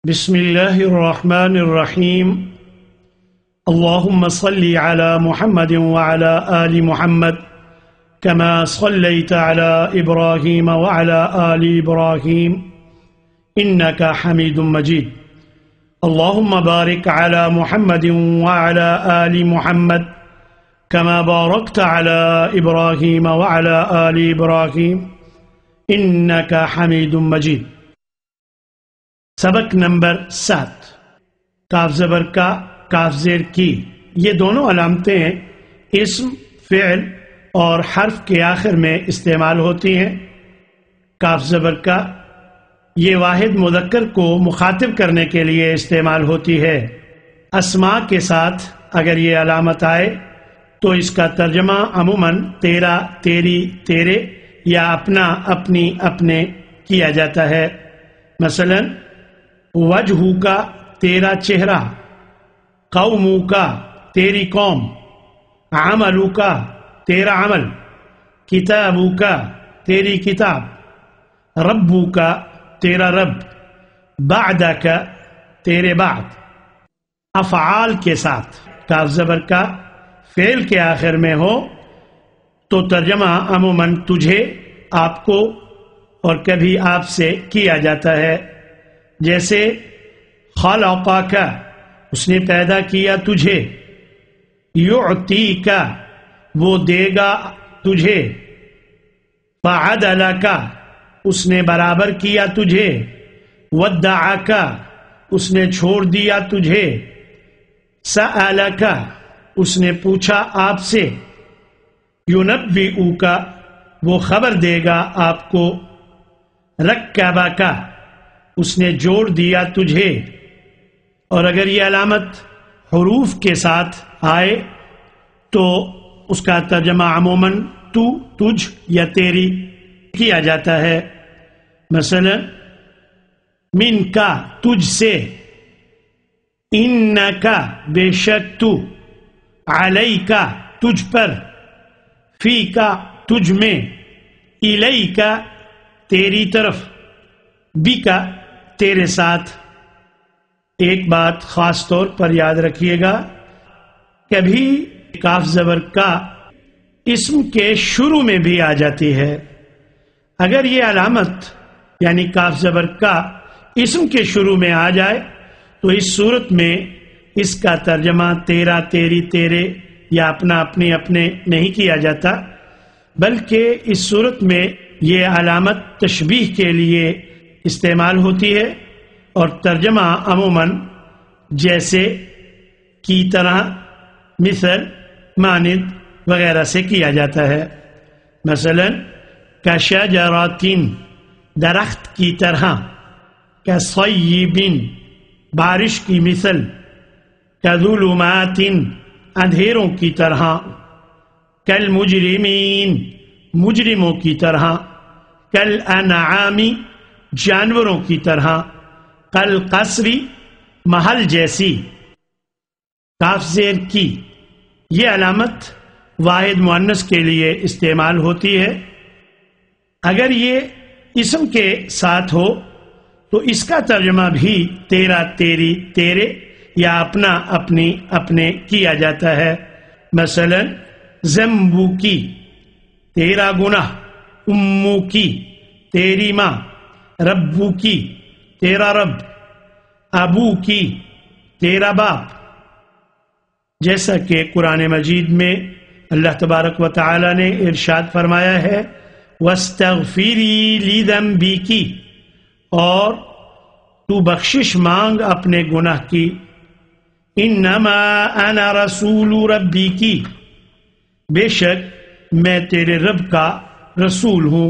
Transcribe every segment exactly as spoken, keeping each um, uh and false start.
بسم الله الرحمن الرحيم. اللهم صل على محمد وعلى آل محمد كما صليت على إبراهيم وعلى آل إبراهيم إنك حميد مجيد. اللهم بارك على محمد وعلى آل محمد كما باركت على إبراهيم وعلى آل إبراهيم إنك حميد مجيد. سبق نمبر سات. کاف زبر کا، کاف زیر کی، یہ دونوں علامتیں اسم، فعل اور حرف کے آخر میں استعمال ہوتی ہیں. کاف زبر کا یہ واحد مذکر کو مخاطب کرنے کے لیے استعمال ہوتی ہے. اسماء کے ساتھ اگر یہ علامت آئے تو اس کا ترجمہ عموماً تیرا، تیری، تیرے یا اپنا، اپنی، اپنے کیا جاتا ہے. مثلا وجہو کا تیرا چہرہ، قومو کا تیری قوم، عملو کا تیرا عمل، کتابو کا تیری کتاب، ربو کا تیرا رب، بعد کا تیرے بعد. افعال کے ساتھ کاف زبر کا فعل کے آخر میں ہو تو ترجمہ عموماً تجھے، آپ کو اور کبھی آپ سے کیا جاتا ہے. جیسے خلقک، اس نے پیدا کیا تجھے، یعطیک، وہ دے گا تجھے، فعدلک، اس نے برابر کیا تجھے، ودعک، اس نے چھوڑ دیا تجھے، سألک، اس نے پوچھا آپ سے، ینبئک، وہ خبر دے گا آپ کو، رکبک، اس نے جوڑ دیا تجھے. اور اگر یہ علامت حروف کے ساتھ آئے تو اس کا ترجمہ عموماً تو، تجھ یا تیری کیا جاتا ہے. مثلا من کا تجھ سے، ان کا بے شک تو، علی کا تجھ پر، فی کا تجھ میں، الی کا تیری طرف، بی کا تیرے ساتھ. ایک بات خاص طور پر یاد رکھیے گا، کبھی کاف زبر کا اسم کے شروع میں بھی آ جاتی ہے. اگر یہ علامت یعنی کاف زبر کا اسم کے شروع میں آ جائے تو اس صورت میں اس کا ترجمہ تیرا، تیری، تیرے یا اپنا، اپنے، اپنے نہیں کیا جاتا، بلکہ اس صورت میں یہ علامت تشبیہ کے لیے استعمال ہوتی ہے اور ترجمہ عموماً جیسے، کی طرح، مثل، مانند وغیرہ سے کیا جاتا ہے. مثلا کشجرۃ، درخت کی طرح، کصیب، بارش کی مثل، کظلمات، اندھیروں کی طرح، کالمجرمین، مجرموں کی طرح، کالانعام، جانوروں کی طرح، کالقصر، محل جیسی. کاف زیر کی یہ علامت واحد مؤنث کے لیے استعمال ہوتی ہے. اگر یہ اسم کے ساتھ ہو تو اس کا ترجمہ بھی تیرا، تیری، تیرے یا اپنا، اپنی، اپنے کیا جاتا ہے. مثلا ذنبو کی تیرا گناہ، امو کی تیری ماں، ربو کی تیرا رب، ابو کی تیرا باپ. جیسا کہ قرآن مجید میں اللہ تبارک و تعالی نے ارشاد فرمایا ہے، وَاسْتَغْفِرِي لِذَنْبِكِ، اور تو بخشش مانگ اپنے گناہ کی، إِنَّمَا أَنَا رَسُولُ رَبِّكِ، بے شک میں تیرے رب کا رسول ہوں.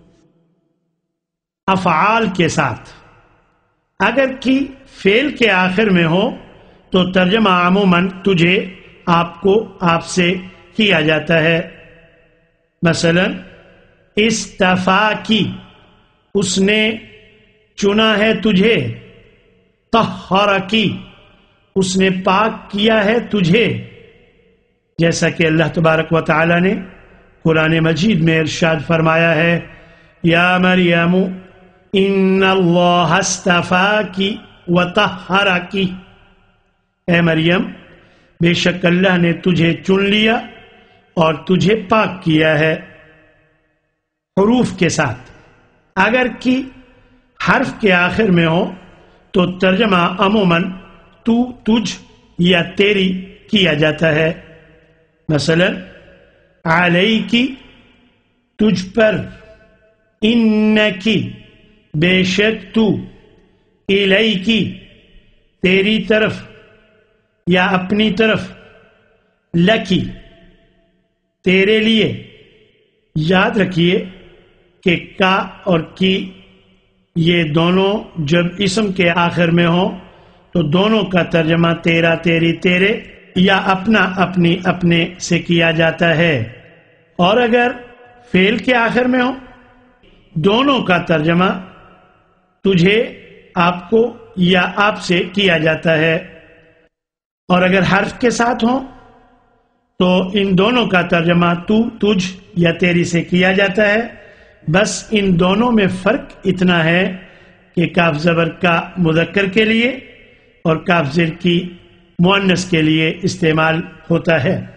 افعال کے ساتھ اگر کی فعل کے آخر میں ہو تو ترجمہ عموماً تجھے، آپ کو، آپ سے کیا جاتا ہے. مثلا استفا کی، اس نے چنا ہے تجھے، طہر کی، اس نے پاک کیا ہے تجھے. جیسا کہ اللہ تبارک و تعالی نے قرآن مجید میں ارشاد فرمایا ہے، یا مریم ان اللہ اصطفاکی وطہرکی، اے مریم بے شک اللہ نے تجھے چن لیا اور تجھے پاک کیا ہے، حروف کے ساتھ۔ اگر کی حرف کے آخر میں ہو تو ترجمہ عموماً تو، تجھ یا تیری کیا جاتا ہے، مثلا علیکی تجھ پر، انکی بے شک تو، الیکی تیری طرف یا اپنی طرف، لکی تیرے لیے۔ یاد رکھیے کہ کا اور کی یہ دونوں جب اسم کے آخر میں ہوں تو دونوں کا ترجمہ تیرا، تیری، تیرے یا اپنا، اپنی، اپنے سے کیا جاتا ہے، اور اگر فعل کے آخر میں ہو دونوں کا ترجمہ تجھے، آپ کو یا آپ سے کیا جاتا ہے، اور اگر حرف کے ساتھ ہوں تو ان دونوں کا ترجمہ تو، تجھ یا تیری سے کیا جاتا ہے۔ بس ان دونوں میں فرق اتنا ہے کہ کاف زبر کا مذکر کے لیے اور کاف زیر کی مؤنث کے لیے استعمال ہوتا ہے۔